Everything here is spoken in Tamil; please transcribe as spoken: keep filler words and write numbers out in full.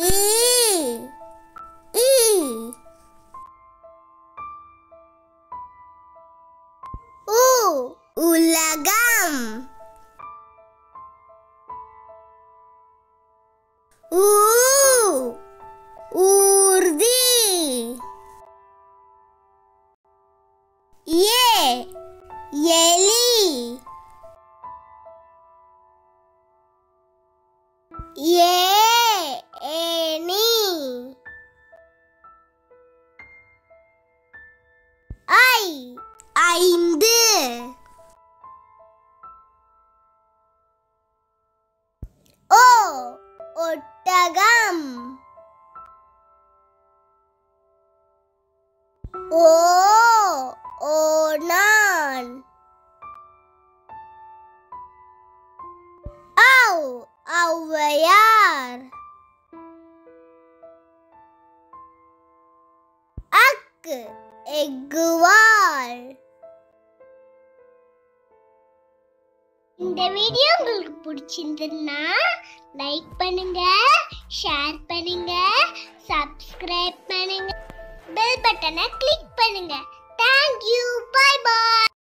ஈ ஈ உ உலகம். ஊ ஊர்தி. ஏ எலி. ஏ ஏணி. ஐ ஐந்து. ஓ ஒட்டகம். ஓ ஓநான். ஔ ஔவையார். அக்கு எக்குவால். இந்த வீடியோ உங்களுக்கு பிடிச்சிருந்ததுன்னா லைக் பண்ணுங்க, ஷேர் பண்ணுங்க, சப்ஸ்கிரைப் பண்ணுங்க, பெல் பட்டனை கிளிக் பண்ணுங்க. Thank you. Bye bye.